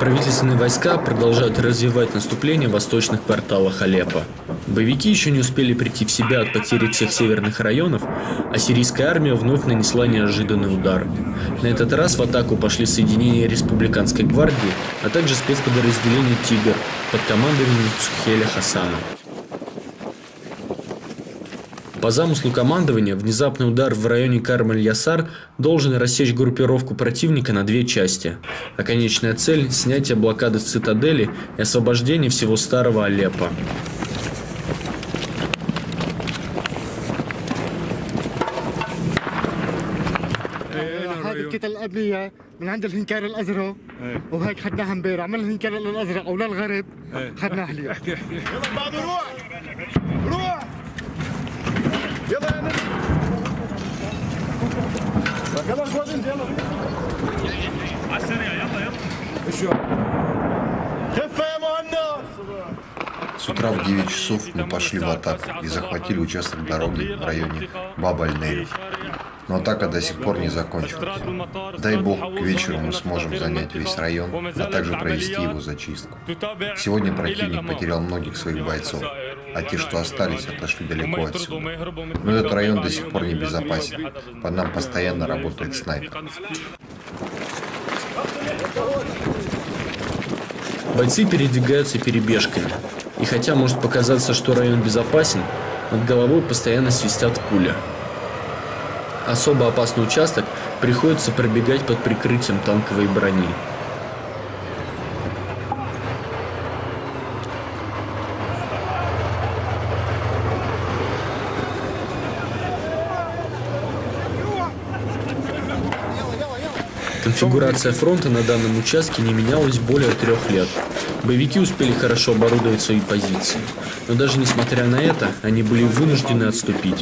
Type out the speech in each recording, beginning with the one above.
Правительственные войска продолжают развивать наступление в восточных кварталах Алеппо. Боевики еще не успели прийти в себя от потери всех северных районов, а сирийская армия вновь нанесла неожиданный удар. На этот раз в атаку пошли соединения Республиканской гвардии, а также спецподразделения «Тигр» под командованием Сухейля Хасана. По замыслу командования, внезапный удар в районе Карм-эль-Ясар должен рассечь группировку противника на две части, а конечная цель – снятие блокады цитадели и освобождение всего старого Алеппо. С утра в 9 часов мы пошли в атаку и захватили участок дороги в районе Баб-аль-Нейр. Но атака до сих пор не закончилась. Дай бог, к вечеру мы сможем занять весь район, а также провести его зачистку. Сегодня противник потерял многих своих бойцов, а те, что остались, отошли далеко отсюда. Но этот район до сих пор не безопасен. Под нам постоянно работает снайпер. Бойцы передвигаются перебежками. И хотя может показаться, что район безопасен, над головой постоянно свистят пули. Особо опасный участок приходится пробегать под прикрытием танковой брони. Конфигурация фронта на данном участке не менялась более 3 лет. Боевики успели хорошо оборудовать свои позиции. Но даже несмотря на это, они были вынуждены отступить.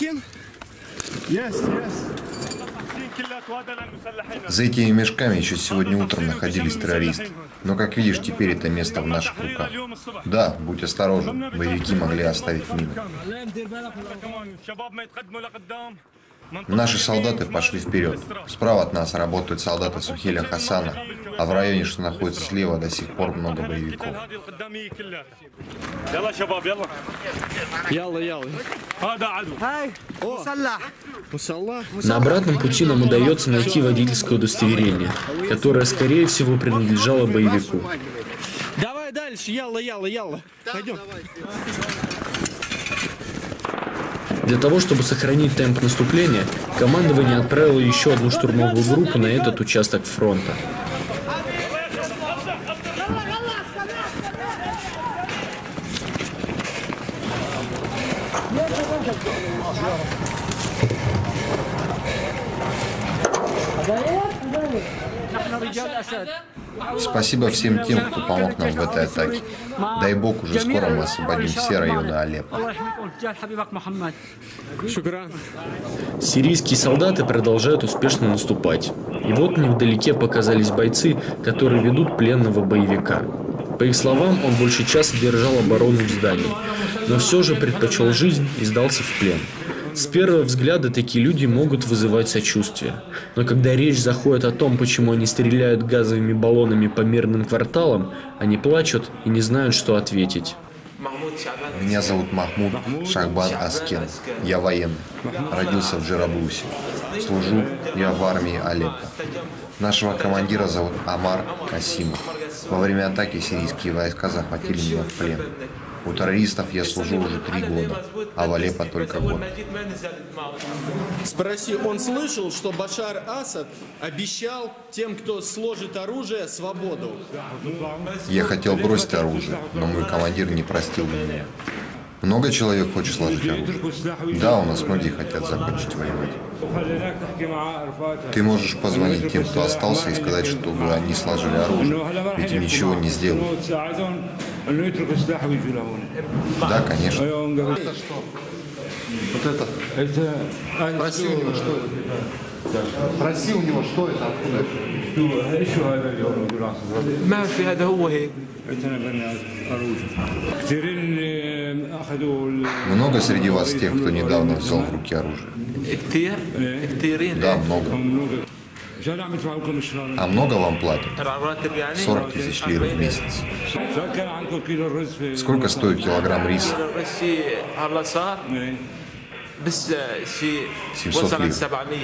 За этими мешками еще сегодня утром находились террористы. Но, как видишь, теперь это место в наших руках. Да, будь осторожен, боевики могли оставить мины. Наши солдаты пошли вперед. Справа от нас работают солдаты Сухейля Хасана, а в районе, что находится слева, до сих пор много боевиков. На обратном пути нам удается найти водительское удостоверение, которое, скорее всего, принадлежало боевику. Давай дальше, ялла. Пойдем. Для того, чтобы сохранить темп наступления, командование отправило еще одну штурмовую группу на этот участок фронта. Спасибо всем тем, кто помог нам в этой атаке. Дай бог, уже скоро мы освободим все районы Алеппо. Сирийские солдаты продолжают успешно наступать. И вот невдалеке показались бойцы, которые ведут пленного боевика. По их словам, он больше часа держал оборону в здании, но все же предпочел жизнь и сдался в плен. С первого взгляда такие люди могут вызывать сочувствие. Но когда речь заходит о том, почему они стреляют газовыми баллонами по мирным кварталам, они плачут и не знают, что ответить. Меня зовут Махмуд Шахбан Аскен. Я военный. Родился в Джераблусе. Служу я в армии Алеппо. Нашего командира зовут Амар Касимов. Во время атаки сирийские войска захватили меня в плен. У террористов я служу уже 3 года, а в Алеппо только год. Спроси, он слышал, что Башар Асад обещал тем, кто сложит оружие, свободу? Я хотел бросить оружие, но мой командир не простил меня. Много человек хочет сложить оружие? Да, у нас многие хотят закончить воевать. Ты можешь позвонить тем, кто остался, и сказать, чтобы они сложили оружие, ведь им ничего не сделают. Да, конечно. Вот это. Спроси у него, что это. Спроси у него, что это, откуда это. Много среди вас тех, кто недавно взял в руки оружие? Да, много. А много вам платят? 40 тысяч лир в месяц. Сколько стоит килограмм риса? 700 лир.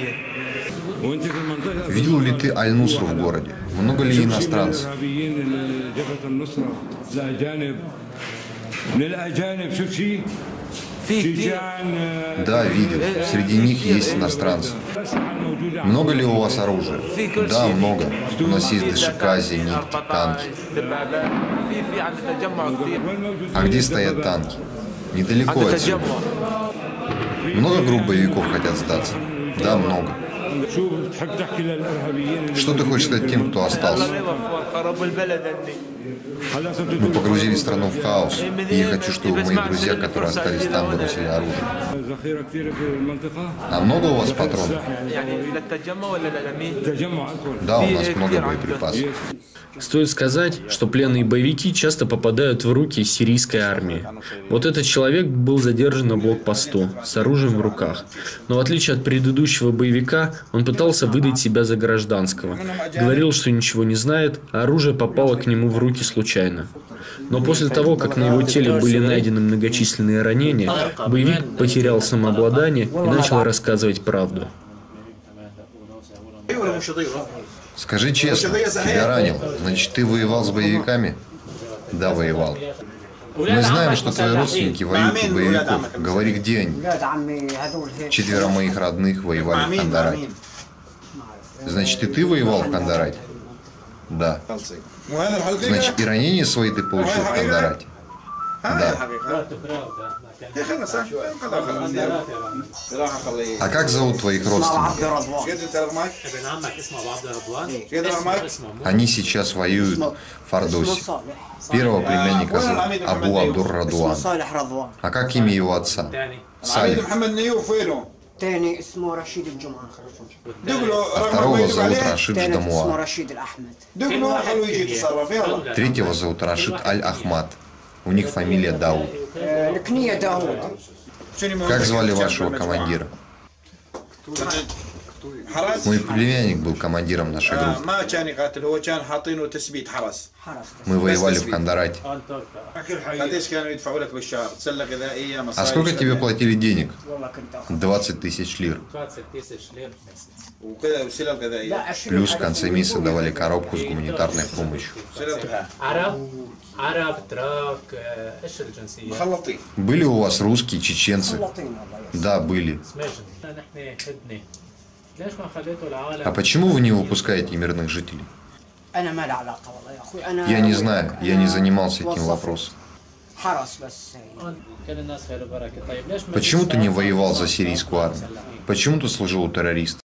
Видел ли ты Аль-Нусру в городе? Много ли иностранцев? Да, видел. Среди них есть иностранцы. Много ли у вас оружия? Да, много. У нас есть ДШК, зенитки, танки. А где стоят танки? Недалеко отсюда. Много групп боевиков хотят сдаться? Да, много. Что ты хочешь сказать тем, кто остался? Мы погрузили страну в хаос, и я хочу, чтобы мои друзья, которые остались там, бросили оружие. А много у вас патронов? Да, у нас много боеприпасов. Стоит сказать, что пленные боевики часто попадают в руки сирийской армии. Вот этот человек был задержан на блокпосту с оружием в руках. Но в отличие от предыдущего боевика, он пытался выдать себя за гражданского. Говорил, что ничего не знает, а оружие попало к нему в руки случайно. Но после того, как на его теле были найдены многочисленные ранения, боевик потерял самообладание и начал рассказывать правду. Скажи честно, тебя ранило. Значит, ты воевал с боевиками? Да, воевал. Мы знаем, что твои родственники воюют у боевиков. Говори, где они? 4 моих родных воевали в Кандарате. Значит, и ты воевал в Кандарате? Да. Значит, и ранения свои ты получил в Кандарате? Да. А как зовут твоих родственников? Они сейчас воюют в Фардосе. Первого племянника зовут Абу Абдур Радуан. А как имя его отца? Салих. А второго зовут Рашид Ждамуа. Третьего зовут Рашид Аль-Ахмад. У них фамилия Дауд. Как звали вашего командира? Мой племянник был командиром нашей группы. Мы воевали в Кандарате. А сколько тебе платили денег? 20 тысяч лир. Плюс в конце месяца давали коробку с гуманитарной помощью. Были у вас русские, чеченцы? Да, были. А почему вы не выпускаете мирных жителей? Я не знаю, я не занимался этим вопросом. Почему ты не воевал за сирийскую армию? Почему ты служил у террористов?